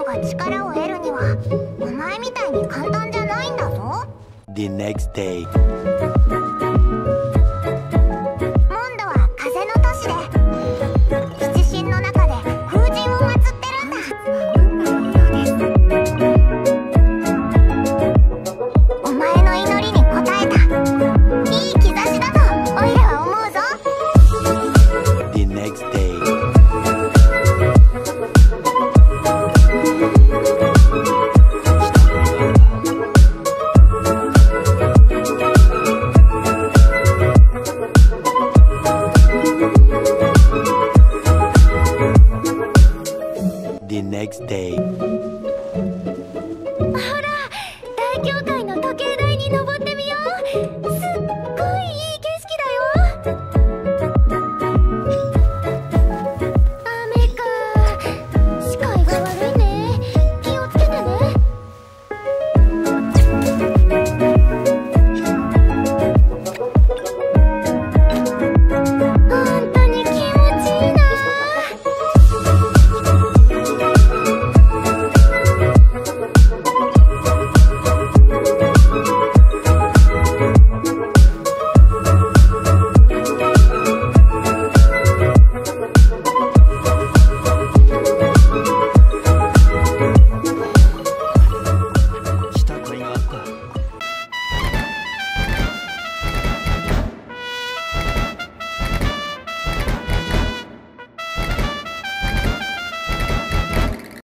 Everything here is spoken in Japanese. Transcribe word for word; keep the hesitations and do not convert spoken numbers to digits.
が力を得るにはお前みたいに簡単じゃないんだぞ。 The next day. モンドは風の都市で七神の中で風神を祀ってるんだ。お前の祈りに応えたいい兆しだとオイラは思うぞ。 The next day. The next day.